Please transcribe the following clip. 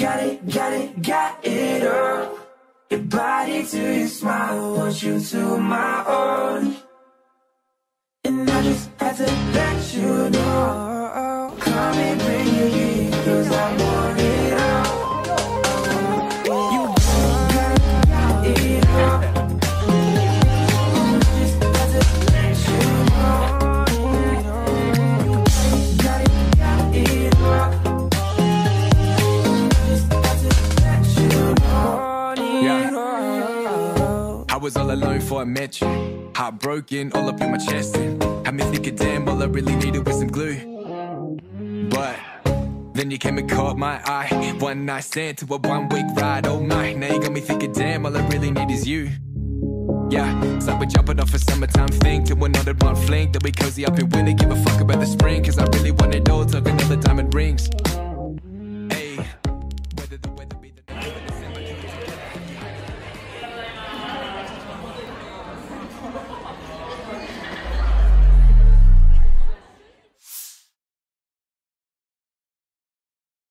got it all. Your body to your smile, want you to my own. And I just had to let you know. Come and bring it here, 'cause I want it all. You got it all. Just had to let you know. You got it all. Just had to let you know. I was all alone before I met you. Heartbroken, all up in my chest. And had me thinking, damn, all I really needed was some glue. But then you came and caught my eye. One night stand to a 1 week ride. Oh my, now you got me thinking, damn, all I really need is you. Yeah, it's like we're jumping off a summertime thing to another one fling. That we cozy up in winter, give a fuck about the spring. 'Cause I really want it all, talking all the diamond rings.